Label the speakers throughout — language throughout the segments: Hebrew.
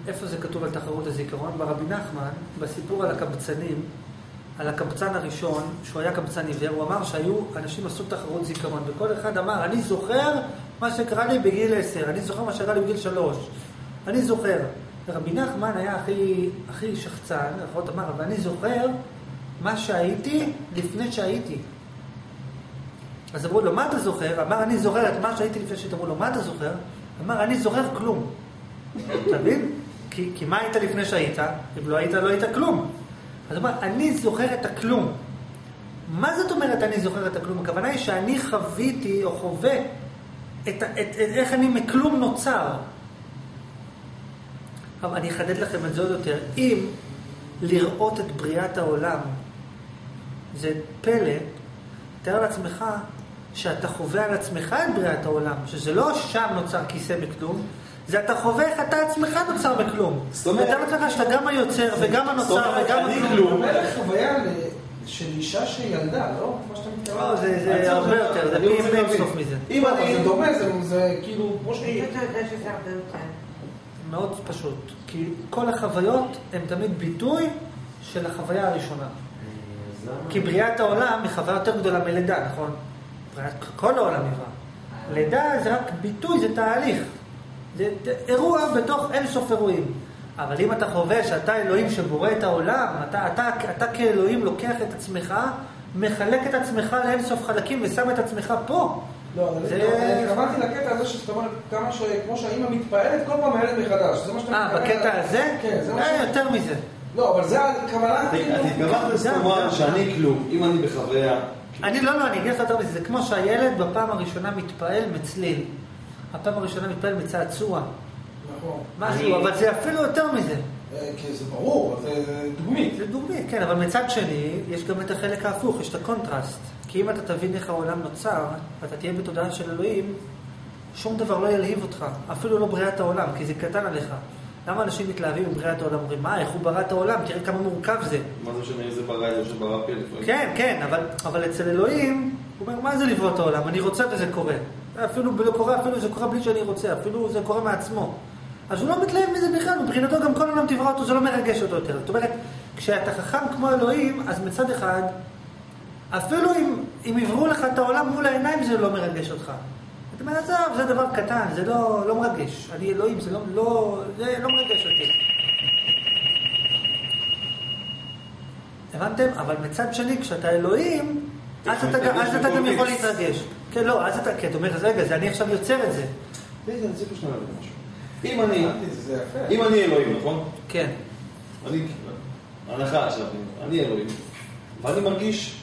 Speaker 1: איפה זה כתוב על תחרות הזיכרון? ברבי נחמן, בסיפור על הקבצנים, על הקבצן הראשון, שהוא היה קבצן עיוור, הוא אמר שהיו, אנשים עשו תחרות זיכרון, וכל אחד אמר, אני זוכר מה שקרה לי בגיל 10, אני זוכר מה שקרה לי בגיל 3, אני זוכר. ורבי נחמן היה הכי שחצן, לפחות אמר, אבל אני זוכר מה שהייתי לפני שהייתי. אז אמרו לו, מה אתה זוכר? אמר, אני זוכר את מה שהייתי לפני שהייתי. אמרו לו, מה אתה זוכר? אמר, אני זוכר כלום. אתה מבין? כי מה היית לפני שהיית? אם לא היית, לא היית כלום. אז אמר, אני זוכר את הכלום. מה זאת אומרת אני זוכר את הכלום? הכוונה היא שאני חוויתי או חווה איך אני מכלום נוצר. אבל אני אחדד לכם את זה עוד יותר. אם לראות את בריאת העולם זה פלא, תאר לעצמך שאתה חווה על עצמך את בריאת העולם, שזה לא שם נוצר כיסא מכלום, זה אתה חווה איך אתה עצמך נוצר מכלום. זאת אומרת, אתה מצליח שאתה גם היוצר וגם הנוצר וגם הכלום.
Speaker 2: זה חוויה של אישה שילדה, לא? מה שאתה מתכוון?
Speaker 1: לא, זה הרבה יותר, זה פי אינסוף מזה.
Speaker 2: אם זה דומה, זה כאילו, כמו שאתה
Speaker 3: אתה יודע שזה הרבה יותר.
Speaker 1: מאוד פשוט, כי כל החוויות הן תמיד ביטוי של החוויה הראשונה. כי בריאת העולם היא חוויה יותר גדולה מלידה, נכון? כל העולם נברא. לידה זה רק ביטוי, זה תהליך. זה אירוע בתוך אין סוף אירועים. אבל אם אתה חווה שאתה אלוהים שבורא את העולם, אתה כאלוהים לוקח את עצמך, מחלק את עצמך לאין סוף חלקים ושם את עצמך פה.
Speaker 2: לא, אני קבלתי לקטע הזה שאתה אומר כמו שהאימא מתפעלת, כל פעם הילד מחדש.
Speaker 1: בקטע הזה?
Speaker 2: כן, זה מה ש...
Speaker 1: יותר מזה.
Speaker 2: לא, אבל זה הכוונה...
Speaker 4: אני התגמרת לסתומר שאני כלום, אם אני בחוויה...
Speaker 1: אני אגיד לך יותר מזה, זה כמו שהילד בפעם הראשונה מתפעל מצליל. הפעם הראשונה מתפעל מצעצוע.
Speaker 2: נכון.
Speaker 1: משהו, אבל זה אפילו יותר מזה.
Speaker 2: כי זה ברור, זה דוגמית.
Speaker 1: זה דוגמית, כן, אבל מצד שני, יש גם את החלק ההפוך, יש את הקונטרסט. כי אם אתה תבין איך העולם נוצר, ואתה תהיה בתודעה של אלוהים, שום דבר לא ילהיב אותך, אפילו לא בריאת העולם, כי זה קטן עליך. למה אנשים מתלהבים בבריאת העולם? אומרים, מה, איך הוא ברא את העולם? תראה כמה מורכב זה.
Speaker 4: מה זה שונה איזה ברא, איזה שברא פי לפעמים?
Speaker 1: כן, אבל אצל אלוהים, הוא אומר, מה זה לברוא את העולם? אני רוצה וזה קורה. אפילו זה קורה בלי שאני רוצה, אפילו זה קורה מעצמו. אז הוא לא מתלהב מזה בכלל, מבחינתו גם כל העולם תברא אותו, זה לא מרגש אותו יותר. זאת אומרת, כשאתה חכם כמו אלוהים, אז מצד אחד, אפילו אם יבראו לך את העולם מול העיניים, זה לא מרגש אותך. אתה אומר, עזוב, זה דבר קטן, זה לא מרגש. אני אלוהים, זה לא מרגש אותי. הבנתם? אבל מצד שני, כשאתה אלוהים, אז אתה גם יכול להתרגש. כן, לא, אז אתה, כן, אתה אומר, רגע, אני עכשיו יוצר את זה.
Speaker 4: אני צריך לשנע לזה משהו. אם אני אלוהים, נכון?
Speaker 1: כן.
Speaker 4: הנחה עכשיו, אני אלוהים. ואני מרגיש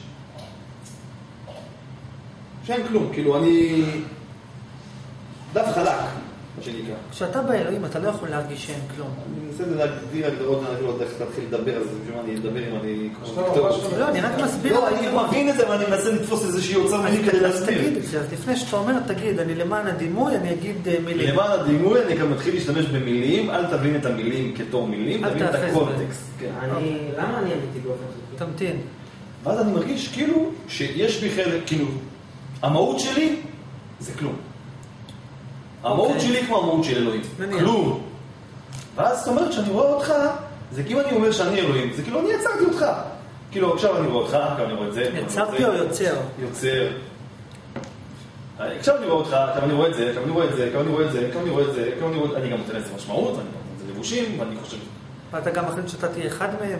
Speaker 4: שאין כלום, כאילו אני דף חלק, מה שנקרא.
Speaker 1: כשאתה באלוהים, אתה לא יכול להרגיש שאין כלום.
Speaker 4: אני מנסה להגדיר הגדרות, אני לא יודע איך להתחיל לדבר על זה, בשביל מה אני אדבר אם אני...
Speaker 1: לא, אני רק מסביר.
Speaker 4: לא, אני מבין את זה ואני מנסה לתפוס איזושהי יוצר מילים כדי להסביר.
Speaker 1: תגיד את זה, אז לפני שאתה אומר, תגיד, אני למען הדימוי, אני אגיד מילים.
Speaker 4: למען הדימוי אני גם מתחיל להשתמש במילים, אל תבין את המילים כתור מילים, תבין את הקונטקסט.
Speaker 3: למה אני אמיתי באופן חלקי?
Speaker 1: תמתין.
Speaker 4: ואז אני מרגיש כאילו שיש בי חלק, כאילו, המהות שלי זה כלום. המהות שלי כמו המהות של אלוהים. כלום. ואז זאת אומרת שאני רואה אותך, זה כאילו אני אומר שאני אלוהים, זה כאילו אני יצרתי אותך. כאילו עכשיו אני רואה אותך, עכשיו אני רואה את זה.
Speaker 1: יצרתי או יוצר?
Speaker 4: יוצר. עכשיו אני רואה אותך, עכשיו אני רואה את זה, עכשיו אני רואה את זה, עכשיו אני רואה את זה, עכשיו אני רואה את זה, עכשיו אני רואה את זה, אני גם נותן לזה משמעות, אני נותן לזה לבושים, ואני חושב...
Speaker 1: ואתה גם מחליט שאתה תהיה אחד מהם?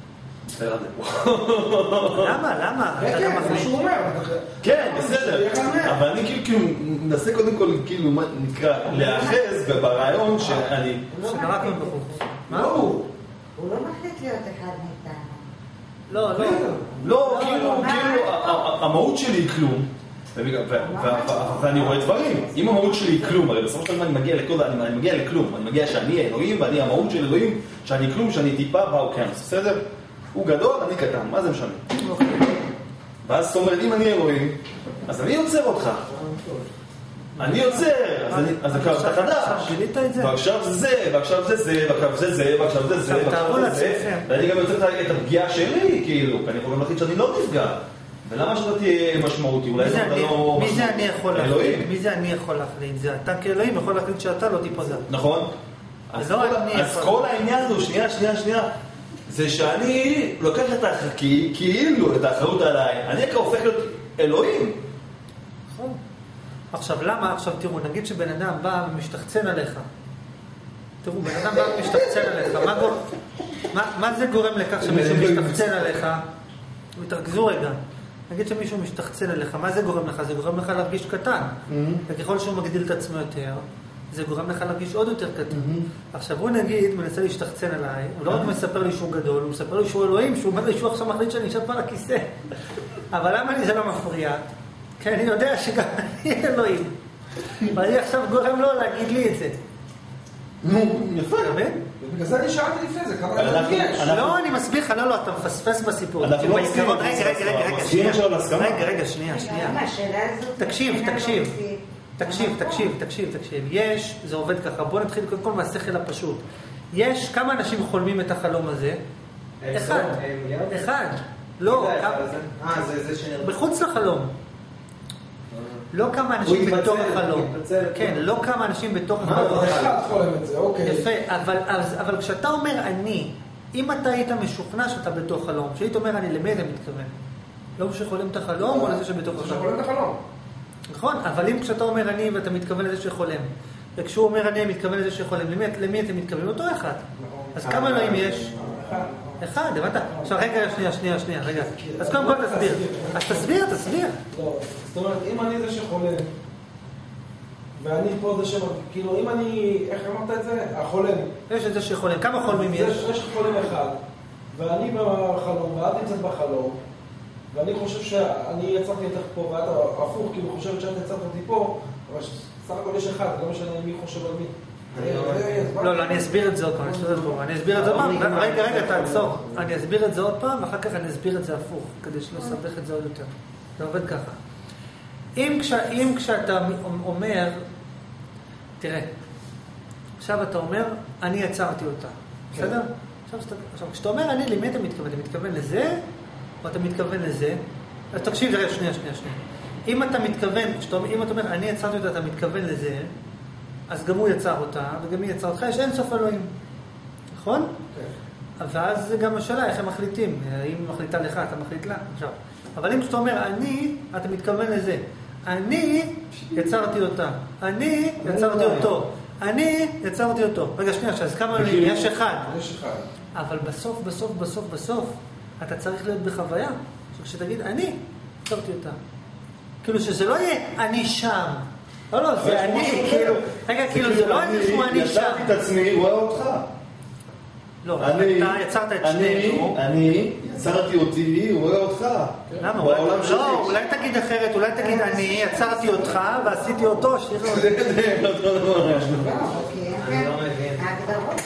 Speaker 4: למה?
Speaker 1: למה?
Speaker 2: כן, זה מה שהוא אומר.
Speaker 4: כן, בסדר. אבל אני כאילו מנסה קודם כל, כאילו, מה נקרא, להאחז ברעיון שאני...
Speaker 1: שנרק מבחוץ.
Speaker 2: מה הוא?
Speaker 3: הוא לא מחליט להיות אחד מאיתנו.
Speaker 4: לא, כאילו, המהות שלי היא כלום. ואני רואה דברים. אם המהות שלי היא כלום, הרי בסופו של דבר אני מגיע לכלום. אני מגיע שאני אלוהים ואני המהות של אלוהים, שאני כלום, שאני טיפה באוקיינוס. בסדר? הוא גדול, אני קטן, מה זה משנה? ואז זאת אומרת, אם אני אלוהים, אז אני יוצר אותך. אני יוצר, אז עכשיו אתה חדש. ועכשיו זה זה, ועכשיו זה זה, ועכשיו זה זה, ועכשיו זה זה, ועכשיו זה זה. ואני גם יוצר את הפגיעה שלי, כאילו, כי אני יכול גם להחליט שאני לא נפגע. ולמה שאתה תהיה משמעותי? אולי אתה לא...
Speaker 1: מי זה אני יכול להחליט? מי זה אני יכול להחליט? זה אתה כאלוהים יכול להחליט שאתה לא תיפגע.
Speaker 4: נכון. אז כל העניין הוא, שנייה, זה שאני לוקח כאילו את האחריות עליי, אני הופך להיות אלוהים.
Speaker 1: נכון. עכשיו, למה? עכשיו תראו, נגיד שבן אדם בא ומשתחצן עליך. תראו, בן אדם בא ומשתחצן עליך. מה זה גורם לכך שמישהו משתחצן עליך? תרכזו רגע. נגיד שמישהו משתחצן עליך, מה זה גורם לך? זה גורם לך להרגיש קטן. וככל שהוא מגדיל את עצמו יותר, זה גורם לך להרגיש עוד יותר קטן. עכשיו הוא נגיד, מנסה להשתחצן עליי, הוא לא רק מספר לי שהוא גדול, הוא מספר לי שהוא אלוהים, שהוא אומר לי שהוא עכשיו מחליט שאני אשב פה על הכיסא. אבל למה לי זה לא מפריע? כי אני יודע שגם אני אלוהים. ואני עכשיו גורם לו להגיד לי את זה.
Speaker 4: נו, יפה.
Speaker 2: בגלל זה אני שאלתי לפני זה, כמה אדם יש?
Speaker 1: לא, אני מסביר לך, לא, אתה מפספס בסיפור.
Speaker 4: אנחנו לא מסכים.
Speaker 1: רגע, שנייה. תקשיב. יש, זה עובד ככה. בוא נתחיל קודם כל מהשכל הפשוט. יש כמה אנשים חולמים את החלום הזה? אחד. לא, בחוץ לחלום. לא כמה אנשים בתוך החלום. כן, לא כמה אנשים בתוך החלום.
Speaker 2: אחד חולם את זה, אוקיי.
Speaker 1: יפה, אבל כשאתה אומר אני, אם אתה היית משוכנע שאתה בתוך חלום, כשהיית אומר אני, למי אתה מתכוון? לא שחולם את החלום או לזה שבתוך החלום?
Speaker 2: שחולם את החלום.
Speaker 1: נכון, אבל אם כשאתה אומר אני ואתה מתכוון לזה שחולם, וכשהוא אומר אני מתכוון לזה שחולם, למי אתם מתכוונים? אותו אחד. אז כמה אלוהים יש? אחד, הבנת? עכשיו רגע, שנייה, רגע. אז קודם כל תסביר. אז תסביר.
Speaker 2: לא, זאת אומרת, אם אני זה שחולם, ואני פה זה כאילו, אם אני, איך אמרת את זה? החולם.
Speaker 1: יש את זה שחולם. כמה חולמים יש?
Speaker 2: יש חולם אחד, ואני בחלום, ואת נמצאת בחלום, ואני חושב שאני יצרתי אותך פה, ואת הפוך, כאילו חושבת שאת יצרת אותי פה, אבל סך הכל יש אחד, לא משנה מי חושב על מי.
Speaker 1: לא, אני אסביר את זה עוד פעם. רגע, תעצור. אני אסביר את זה עוד פעם, ואחר כך אני אסביר את זה הפוך, כדי שלא אסבך את זה עוד יותר. זה עובד ככה. אם כשאתה אומר, תראה, עכשיו אתה אומר, אני יצרתי אותה. בסדר? עכשיו, כשאתה אומר אני, למי אתה מתכוון? אתה מתכוון לזה, או אתה מתכוון לזה? אז תקשיב, רגע, שנייה. אם אתה אומר, אני יצרתי אותה, אתה מתכוון לזה, אז גם הוא יצר אותה, וגם היא יצר אותך, יש אין סוף אלוהים. נכון? ואז זה גם השאלה, איך הם מחליטים? אם היא מחליטה לך, אתה מחליט לה. עכשיו, אבל אם אתה אומר, אני, אתה מתכוון לזה. אני יצרתי אותה. אני יצרתי אותו. אני יצרתי אותו. רגע, שנייה, אז כמה אלוהים? יש אחד. אבל בסוף, אתה צריך להיות בחוויה. שתגיד, אני יצרתי אותה. כאילו שזה לא יהיה, אני שם. לא, זה אני, כאילו, זה לא איזשהו אני שם.
Speaker 4: יצרתי את עצמי, רואה אותך.
Speaker 1: לא, אתה יצרת את שנינו.
Speaker 4: אני יצרתי אותי, רואה אותך.
Speaker 1: למה? לא, אולי תגיד אחרת, אולי תגיד אני יצרתי אותך ועשיתי אותו, שירה.
Speaker 3: אני לא מבין. ההגדרות,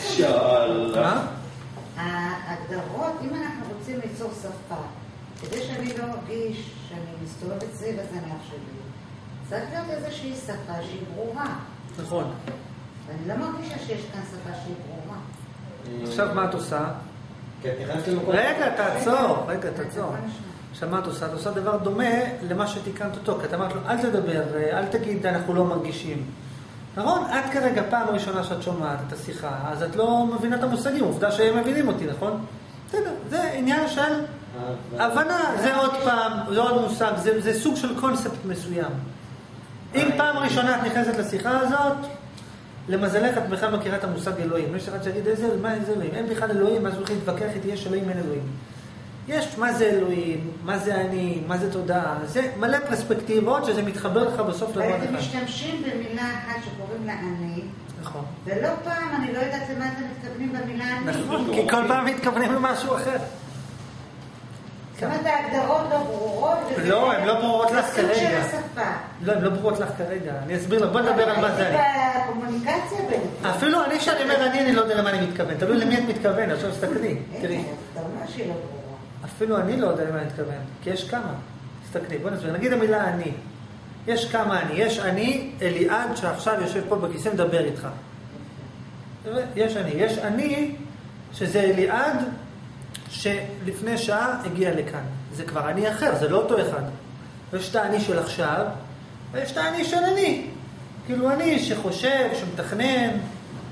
Speaker 3: אם אנחנו רוצים ליצור שפה, כדי שאני לא מרגיש שאני מסתובבת סביב הזנב שלי, צריך להיות איזושהי שפה שהיא ברורה.
Speaker 1: נכון.
Speaker 3: ואני לא מרגישה שיש כאן שפה שהיא ברורה.
Speaker 1: עכשיו מה את עושה? רגע, תעצור. עכשיו מה את עושה? את עושה דבר דומה למה שתיקנת אותו. כי את אמרת לו, אל תדבר, אל תגיד, אנחנו לא מרגישים. נכון? את כרגע פעם ראשונה שאת שומעת את השיחה, אז את לא מבינה את המושגים. עובדה שהם מבינים אותי, נכון? זה עניין של הבנה. זה עוד פעם, זה עוד מושג, זה סוג של קונספט מסוים. אם פעם ראשונה את נכנסת לשיחה הזאת, למזלך את בכלל מכירה את המושג אלוהים. יש אחד שיגיד, מה זה אלוהים? אין בכלל אלוהים, אז הוא יכול להתווכח איתי, יש אלוהים, אין אלוהים. יש מה זה אלוהים, מה זה אני, מה זה תודעה. זה מלא פרספקטיבות שזה מתחבר לך בסוף לבוא אחד.
Speaker 3: ואתם משתמשים במילה אחת שקוראים לה אני.
Speaker 1: נכון.
Speaker 3: ולא פעם אני לא יודעת למה אתם מתכוונים במילה אני.
Speaker 1: נכון, כי כל פעם מתכוונים למשהו אחר.
Speaker 3: זאת אומרת, ההגדרות לא ברורות.
Speaker 1: לא, הן לא ברורות לך כרגע.
Speaker 3: זה סוג של השפה.
Speaker 1: לא, הן לא ברורות לך כרגע. אני אסביר לך, בוא נדבר על מה זה אני.
Speaker 3: בקומוניקציה בין.
Speaker 1: אפילו אני שאני אומר אני לא יודע למה אני מתכוון. תלוי למי את מתכוון, עכשיו תסתכלי. תראי.
Speaker 3: אתה אומר שהיא לא ברורה.
Speaker 1: אפילו אני לא יודע למה אני מתכוון, כי יש כמה. תסתכלי, בוא נסביר. נגיד המילה אני. יש כמה אני. יש אני, אליעד, שעכשיו יושב פה בכיסא מדבר איתך. יש אני. יש אני, שזה אליעד, שלפני שעה הגיע לכאן. זה כבר אני אחר, זה לא אותו אחד. יש את האני של עכשיו, ויש את האני של אני. כאילו אני שחושב, שמתכנן,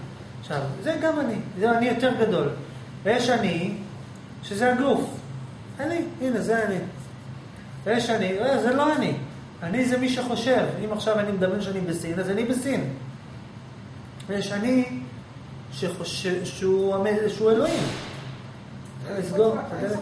Speaker 1: עכשיו, זה גם אני, זה אני יותר גדול. ויש אני, שזה הגוף. אני, הנה, זה אני. ויש אני, זה לא אני. אני זה מי שחושב. אם עכשיו אני מדמיין שאני בסין, אז אני בסין. ויש אני שהוא אלוהים. לסגור.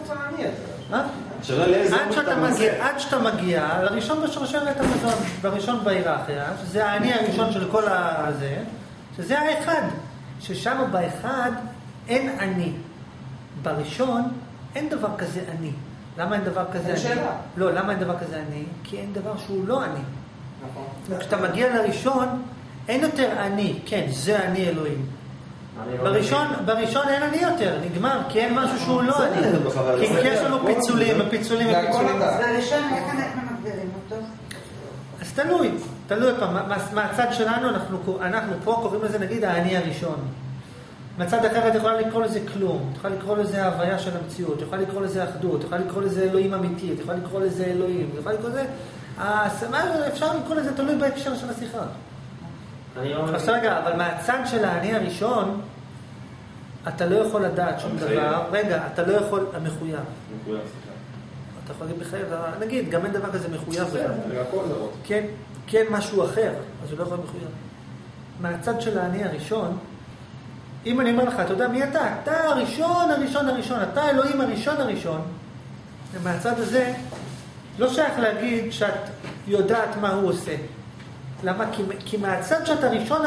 Speaker 1: עד שאתה מגיע לראשון בשרשרת המזון, בראשון בהיררכיה, שזה האני הראשון של כל הזה, שזה האחד, ששם באחד אין אני. בראשון אין דבר כזה אני. למה אין דבר כזה אני?
Speaker 2: שאלה.
Speaker 1: לא, למה אין דבר כזה אני? כי אין דבר שהוא לא אני.
Speaker 2: נכון.
Speaker 1: כשאתה מגיע לראשון, אין יותר אני. כן, זה אני אלוהים. בראשון אין אני יותר, נגמר, כי אין משהו שהוא לא אני. כי יש לנו פיצולים.
Speaker 3: אז בראשון איך אנחנו מגדירים אותו?
Speaker 1: אז תלוי פעם. מהצד שלנו, אנחנו פה קוראים לזה נגיד האני הראשון. מהצד אחר את יכולה לקרוא לזה כלום, את יכולה לקרוא לזה ההוויה של המציאות, את יכולה לקרוא לזה אחדות, את יכולה לקרוא לזה אלוהים אמיתי, את יכולה לקרוא לזה אלוהים, את יכולה לקרוא לזה... אפשר לקרוא לזה תלוי בהקשר של השיחה. עכשיו רגע, אבל מהצד של האני הראשון, אתה לא יכול לדעת שום דבר. רגע, אתה לא יכול... המחויב. אתה יכול להגיד בחייב, נגיד, גם אין דבר כזה מחויב. כן, משהו אחר, אז הוא לא יכול מחויב. מהצד של האני הראשון, אם אני אומר לך, אתה יודע מי אתה? אתה הראשון, אתה אלוהים הראשון. ומהצד הזה, לא שייך להגיד שאת יודעת מה הוא עושה. למה? כי מהצד שאתה הראשון,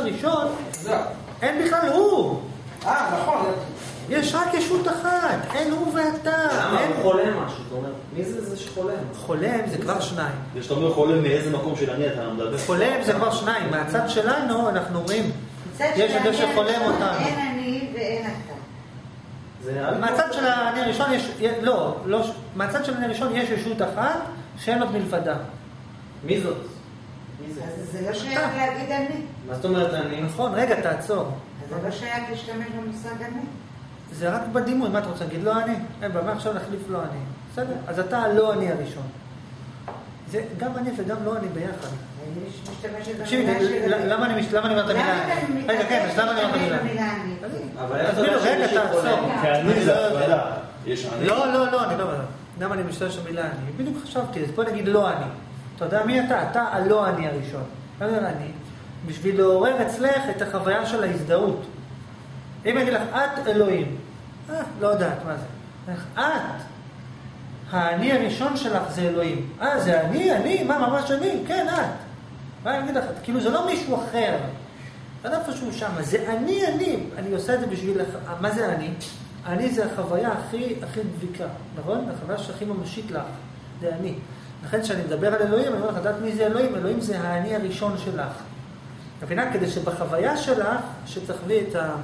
Speaker 1: אין בכלל הוא.
Speaker 2: נכון.
Speaker 1: יש רק ישות אחת, אין הוא ואתה.
Speaker 5: למה? הוא חולם משהו, אתה אומר, מי זה שחולם?
Speaker 1: חולם זה כבר שניים.
Speaker 4: כשאתה אומר חולם מאיזה מקום של אני אתה מדבר?
Speaker 1: חולם זה כבר שניים. מהצד שלנו אנחנו אומרים, יש את זה שחולם אותנו.
Speaker 3: אין אני ואין אתה.
Speaker 1: מהצד של האני הראשון מהצד של האני הראשון יש ישות אחת שאין עוד מלבדה.
Speaker 5: מי זאת?
Speaker 3: אז זה לא שייך להגיד אני.
Speaker 5: מה זאת אומרת אני?
Speaker 1: נכון, רגע, תעצור.
Speaker 3: אז זה לא שייך להשתמש במושג אני.
Speaker 1: זה רק בדימוי, מה אתה רוצה להגיד? לא אני? במה עכשיו נחליף לא אני? בסדר? אז אתה הלא אני הראשון. זה גם אני וגם לא אני ביחד. תקשיבי, למה אני אומר את המילה אני? רגע, כן, אז למה אני אומר את המילה אני? רגע, תעצור.
Speaker 4: אני זה הפרדה. יש אני?
Speaker 1: לא, אני לא אומר. למה אני משתמש במילה אני? בדיוק חשבתי, אז בוא נגיד לא אני. אתה יודע מי אתה? אתה הלא אני הראשון. אתה יודע אני, בשביל לעורר אצלך את החוויה של ההזדהות. אם אני אגיד לך, את אלוהים. לא יודעת מה זה. את. האני הראשון שלך זה אלוהים. זה אני? מה, ממש אני? כן, את. מה אני אגיד לך? כאילו זה לא מישהו אחר. לא איפשהו שם. זה אני. אני עושה את זה בשביל... מה זה אני? אני זה החוויה הכי דביקה. נכון? החוויה שהכי ממשית לך. זה אני. לכן כשאני מדבר על אלוהים, אני אומר לך, לדעת מי זה אלוהים? אלוהים זה האני הראשון שלך. מבינה? כדי שבחוויה שלך, שתחווי את ה...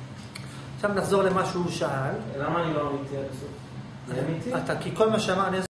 Speaker 1: עכשיו נחזור למה שהוא שאל.
Speaker 5: למה אני לא אמיתי עד הסוף? זה אמיתי?
Speaker 1: כי כל מה שאמר,